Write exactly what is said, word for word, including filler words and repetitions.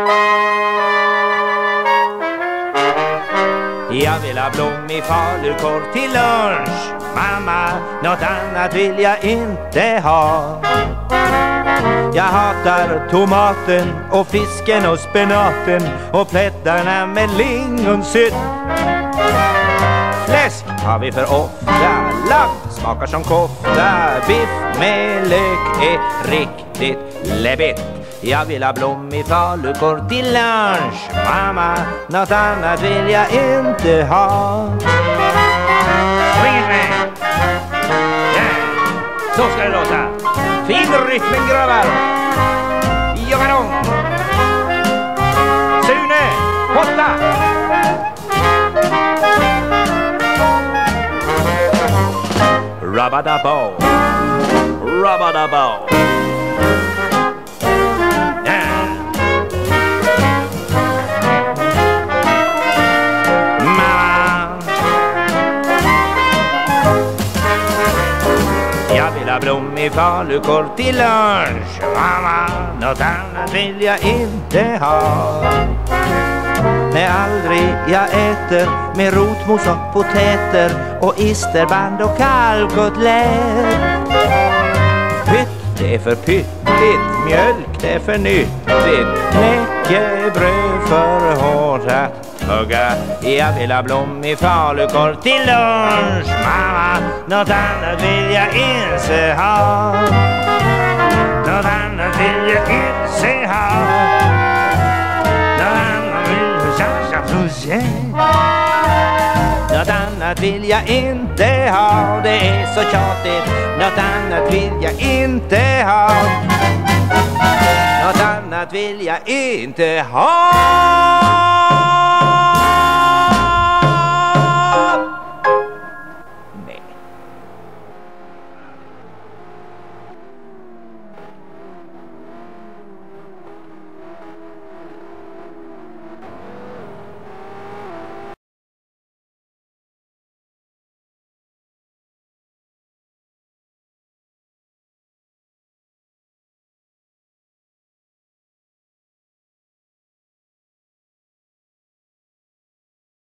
Jag vill ha blommig falukorv till lunch. Mamma, något annat vill jag inte ha. Jag hatar tomaten och fisken och spenaten och plättarna med lingonsylt. Fläsk har vi för ofta, lamm smakar som kofta, biff med lök är riktigt läbbigt. Jag vill ha blommig falukorv till lunch. Mamma, något annat vill jag inte ha. Swing med! Yeah. Så ska det låta. Fin rytmen, grabbar. Jogadong! Sune, hotta! Rabadabo, rabadabo. Yeah. Mamma, jag vill ha blommig falukorv till lunch. Mamma, något annat vill jag inte ha. Nej, aldrig jag äter med rotmos och potäter och isterband och kalvkotlett. Pytt, det är för pyttigt, mjölk, det är för nyttigt, knäckebröd för hårt att hugga. Jag vill ha blommig falukorv till lunch. Mamma, något annat vill jag inte ha. Något annat vill jag inte ha. Något annat vill jag inte ha. Det är så tjatigt. Något annat vill jag inte ha. Något annat vill jag inte ha.